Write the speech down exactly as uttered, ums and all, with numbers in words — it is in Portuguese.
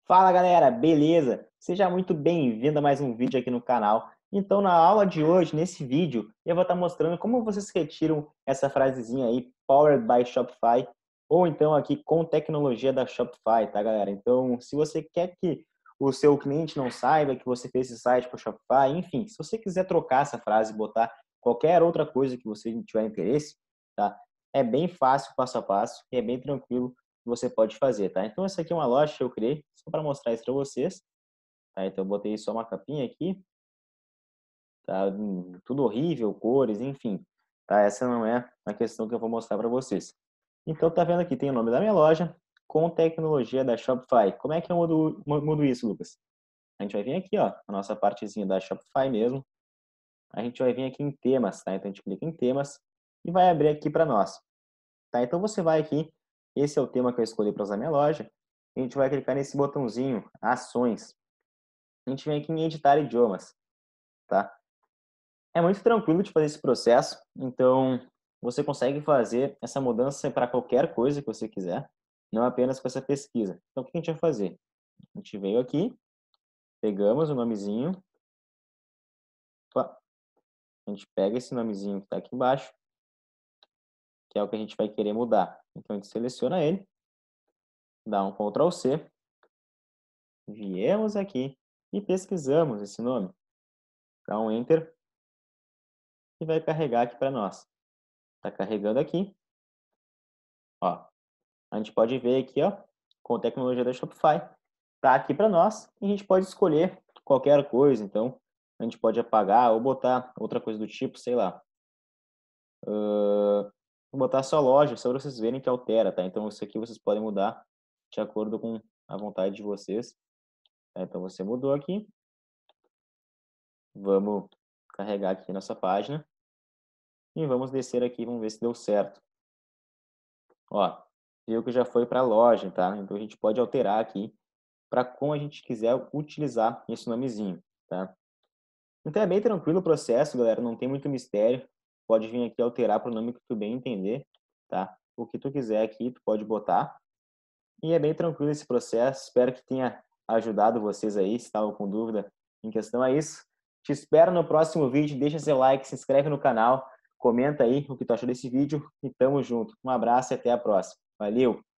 Fala galera, beleza? Seja muito bem-vindo a mais um vídeo aqui no canal. Então, na aula de hoje, nesse vídeo, eu vou estar mostrando como vocês retiram essa frasezinha aí, Powered by Shopify, ou então aqui com tecnologia da Shopify, tá galera? Então, se você quer que o seu cliente não saiba que você fez esse site para o Shopify, enfim, se você quiser trocar essa frase e botar qualquer outra coisa que você tiver interesse, tá? É bem fácil, passo a passo, e é bem tranquilo que você pode fazer, tá? Então, essa aqui é uma loja que eu criei só para mostrar isso para vocês, tá? Então, eu botei só uma capinha aqui, tá? Hum, Tudo horrível, cores, enfim, tá? Essa não é a questão que eu vou mostrar para vocês. Então, tá vendo aqui, tem o nome da minha loja com tecnologia da Shopify. Como é que eu mudo, mudo isso, Lucas? A gente vai vir aqui, ó, a nossa partezinha da Shopify mesmo. A gente vai vir aqui em temas, tá? Então, a gente clica em temas e vai abrir aqui para nós, tá? Então, você vai aqui, esse é o tema que eu escolhi para usar minha loja. A gente vai clicar nesse botãozinho, ações. A gente vem aqui em editar idiomas, tá? É muito tranquilo de fazer esse processo, então você consegue fazer essa mudança para qualquer coisa que você quiser, não apenas com essa pesquisa. Então, o que a gente vai fazer? A gente veio aqui, pegamos o nomezinho, a gente pega esse nomezinho que está aqui embaixo, que é o que a gente vai querer mudar. Então, a gente seleciona ele, dá um control C, viemos aqui e pesquisamos esse nome. Dá um Enter e vai carregar aqui para nós. Está carregando aqui. Ó, a gente pode ver aqui, ó, com a tecnologia da Shopify, tá aqui para nós e a gente pode escolher qualquer coisa. Então, a gente pode apagar ou botar outra coisa do tipo, sei lá. Uh, vou botar só loja, só para vocês verem que altera, tá? Então, isso aqui vocês podem mudar de acordo com a vontade de vocês. Tá? Então, você mudou aqui. Vamos carregar aqui nossa página. E vamos descer aqui, vamos ver se deu certo. Ó, viu que já foi para a loja, tá? Então, a gente pode alterar aqui para como a gente quiser utilizar esse nomezinho, tá? Então é bem tranquilo o processo, galera, não tem muito mistério. Pode vir aqui alterar para o nome que tu bem entender, tá? O que tu quiser aqui, tu pode botar. E é bem tranquilo esse processo. Espero que tenha ajudado vocês aí, se estavam com dúvida em questão a isso. Te espero no próximo vídeo, deixa seu like, se inscreve no canal, comenta aí o que tu achou desse vídeo e tamo junto. Um abraço e até a próxima. Valeu!